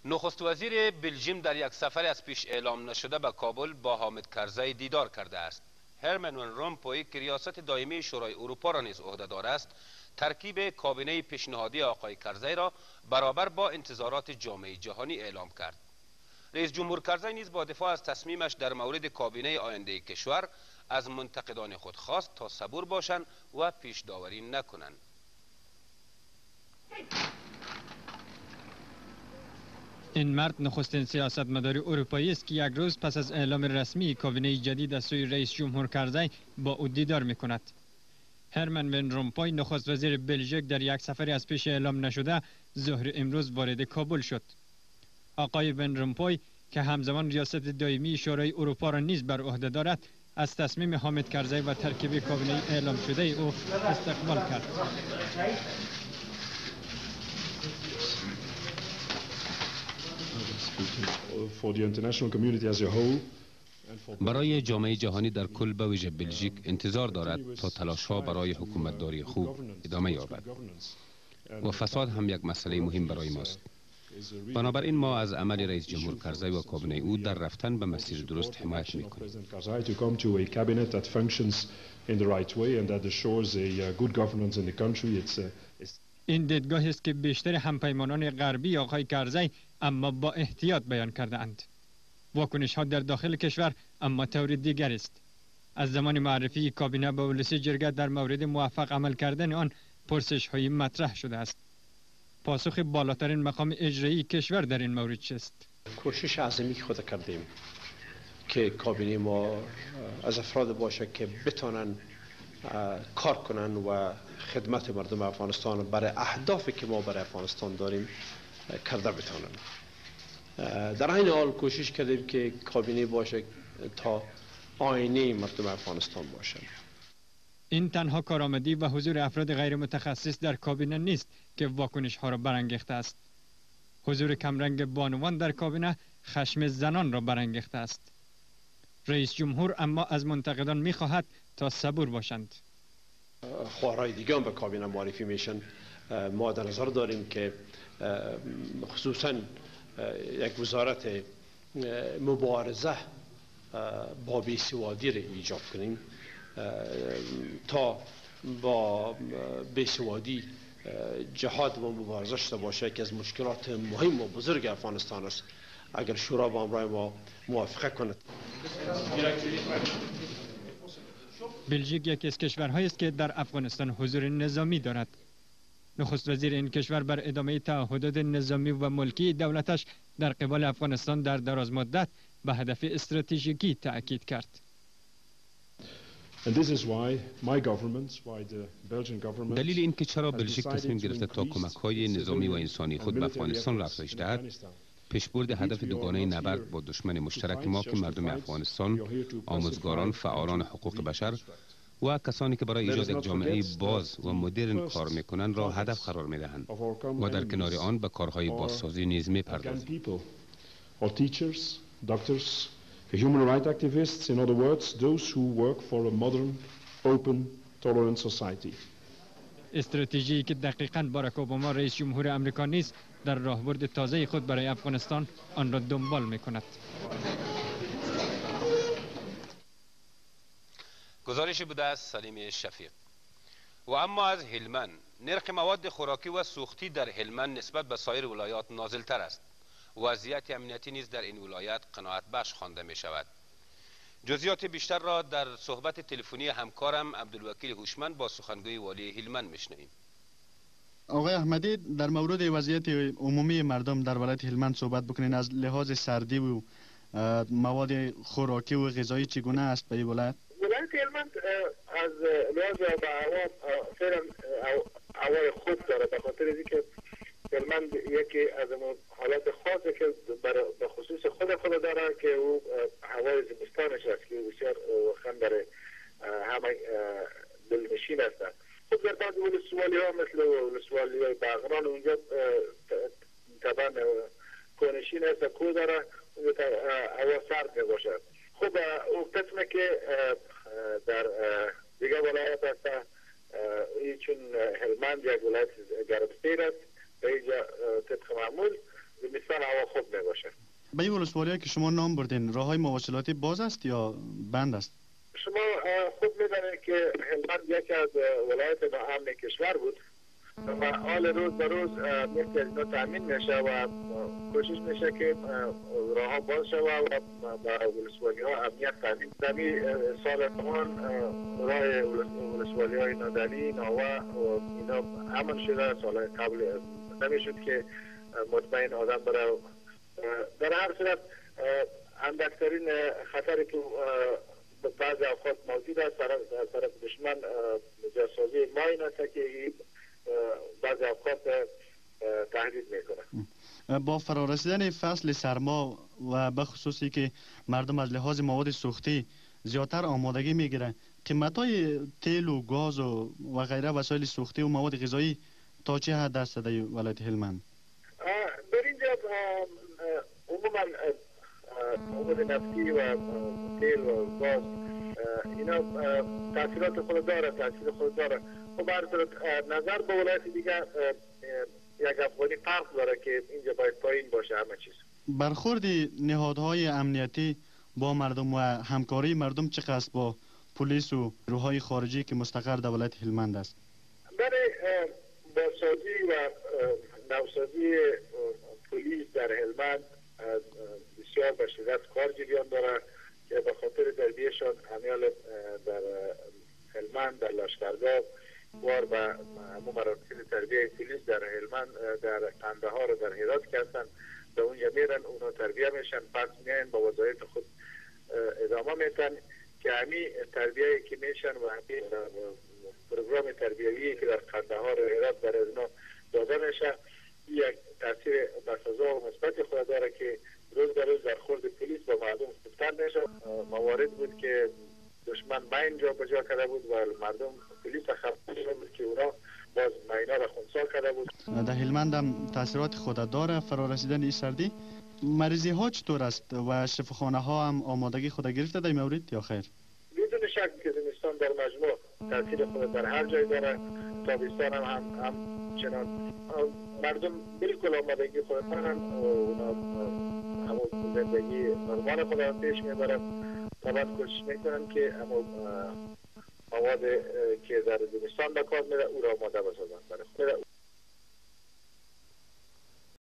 نخست وزیر بلژیم در یک سفر از پیش اعلام نشده به کابل با حامد کرزی دیدار کرده است. هرمن ون رومپوی که ریاست دائمی شورای اروپا را نیز عهدهدار است، ترکیب کابینه پیشنهادی آقای کرزی را برابر با انتظارات جامعه جهانی اعلام کرد. رئیس جمهور کرزی نیز با دفاع از تصمیمش در مورد کابینه آینده کشور از منتقدان خود خواست تا صبور باشند و پیش داوری نکنند. این مرد نخستین سیاستمدار اروپایی است که یک روز پس از اعلام رسمی کابینه جدید از سوی رئیس جمهور کرزی با او دیدار می‌کند. هرمن ون رومپوی نخست وزیر بلژیک در یک سفری از پیش اعلام نشده ظهر امروز وارد کابل شد. آقای ون رومپوی که همزمان ریاست دائمی شورای اروپا را نیز بر عهده دارد، از تصمیم حامد کرزی و ترکیب کابینه اعلام شده او استقبال کرد. برای جامعه جهانی در کل به ویژه بلژیک انتظار دارد تا تلاش‌ها برای حکومتداری خوب ادامه یابد و فساد هم یک مسئله مهم برای ماست. بنابراین ما از عمل رئیس جمهور کرزی و کابینه او در رفتن به مسیر درست حمایت می‌کنیم. این دیدگاهی است که بیشتر همپیمانان غربی آقای کرزی اما با احتیاط بیان کرده‌اند. واکنش‌ها در داخل کشور اما طور دیگر است. از زمان معرفی کابینه به ولسی جرگه در مورد موفق عمل کردن آن پرسش‌های مطرح شده است. پاسخ بالاترین مقام اجرایی کشور در این مورد چیست؟ کوشش عظیمی خود کردیم که کابینه ما از افراد باشه که بتونن کار کنن و خدمت مردم افغانستان برای اهدافی که ما برای افغانستان داریم کرده بتونن. در این حال کوشش کردیم که کابینه باشه تا آینه مردم افغانستان باشه. این تنها کارآمدی و حضور افراد غیر متخصص در کابینه نیست که واکنش ها را برانگیخته است. حضور کمرنگ بانوان در کابینه خشم زنان را برانگیخته است. رئیس جمهور اما از منتقدان می‌خواهد تا صبور باشند. خواهرای دیگه هم به کابینه معرفی میشن. ما در نظر داریم که خصوصا یک وزارت مبارزه با بیسوادی را ایجاد کنیم تا با بیسوادی جهاد و مبارزه شده باشه که از مشکلات مهم و بزرگ افغانستان است. اگر شورا با همراه ما موافقه کند. بلژیک یکی از کشورهایی است که در افغانستان حضور نظامی دارد. نخست وزیر این کشور بر ادامه تعهدات نظامی و ملکی دولتش در قبال افغانستان در دراز مدت به هدف استراتژیکی تأکید کرد. دلیل این که چرا بلژیک تصمیم گرفته تا کمک‌های نظامی و انسانی خود به افغانستان را افزایش دهد، پیشبرد هدف دوگانه نبرد با دشمن مشترک ما که مردم افغانستان، آموزگاران، فعالان حقوق بشر و کسانی که برای ایجاد یک جامعه باز و مدرن کار میکنند را هدف قرار میدهند و در کنار آن به کارهای بازسازی نیز میپردازند. human rights activists, in other words, those who work for a modern, open, tolerant society. استراتژی که دقیقاً باراک اوباما رئیس جمهور آمریکا نیز در راهبرد تازه خود برای افغانستان آن را دنبال میکند. گزارش بوده از سلیم شفیق. و اما از هلمند، نرخ مواد خوراکی و سوختی در هلمند نسبت به سایر ولایات نازلتر است. وضعیت امنیتی نیز در این ولایت قناعت بخش خوانده می شود. جزئیات بیشتر را در صحبت تلفنی همکارم عبدالوکیل هوشمند با سخنگوی والی هلمند میشنویم. آقای احمدی، در مورد وضعیت عمومی مردم در ولایت هلمند صحبت بکنین. از لحاظ سردی و مواد خوراکی و غذایی چگونه است به این ولایت؟ ولایت هلمند از لحاظ به هوا فعلا هوای خوب داره، به خاطر اینکه هلمند یکی از حالات خاصی که به خصوص خود داره که او هوای زمستانش است که بسیار خند داره، همه دلنشین هستند. خب در بعض ولسوالی ها مثل ولسوالی های بغران اونجا طبعا کنشین است، کو داره، اونجا هوا سرد می باشد. خب اون قسمه که در دیگه ولایت هست، چون هلمند یک ولایت گرمسیر است، به اینجا طبق معمول به مثال هوا خوب به این ولسوالی‌ها که شما نام بردین راههای مواصلاتی باز است یا بند است؟ شما خود می‌دانید که هلمند یکی از ولایت ناامن کشور بود و حال روز به روز مثل اینا تامین میشه و کوشش میشه که راه باز شود و با ولسوالی ها امنیت تامین. دمی سال تمام راه ولسوالی های نادلی ناوا و اینا امن شده. سال قبل نمیشد که مطمئن آدم برای در هر صورت اندکترین خطری که بعضی اوقات موجود است از طرف دشمن جاسازی ما این است که بعضی اوقات تهدید میکنه. با فرارسیدن فصل سرما و به خصوصی که مردم از لحاظ مواد سوختی زیادتر آمادگی میگیرن، قیمت‌های تیل و گاز و غیره وسایل سوختی و مواد غذایی تا چه حد است در ولایت هلمند؟ در اینجا عموما مواد نفتی و تیل و گاز اینا تاثیرات خود داره. خب هر صورت نظر به ولایت دیگه یک افغانی فرق داره که اینجا باید پایین باشه همه چیز. برخورد نهادهای امنیتی با مردم و همکاری مردم چقدر است با پلیس و روهای خارجی که مستقر در ولایت هلمند است؟ برای بازسازی و نوسازی پلیس در هلمند بسیار به شدت کار جریان داره که به خاطر تربیهشان امیال در هلمند در لشکرگاه وار به همون مراکز تربیه پلیس در هلمند در قندهار و در هرات کردن به اونجا میرن اونا تربیه میشن پس میان با وظایف خود ادامه میتن که همین تربیه که میشن و همین پروگرام تربیوی که در قندهار و هرات در اونا داده میشه یک تاثیر بسزا و مثبت خود داره که روز به روز در خورد پلیس با مردم خوبتر میشه. موارد بود که دشمن مین جا بجا کرده بود و مردم پلیس خبر شده بود که اونا باز مینا را خونسا کرده بود. در هلمند هم تاثیرات خود داره فرارسیدن این سردی. مریضی ها چطور است و شفاخانه ها هم آمادگی خود گرفته در این مورد یا خیر؟ بدون شک که زمستان در مجموع تاثیر خود در هر جای داره. تابستان هم چنان مردم بالکل آمادگی خود دارن اونا همون زندگی نرمال خود را پیش میبرن. طبعا کوشش میکنن که همون مواد که در زمستان به کار میره او را آماده بسازن.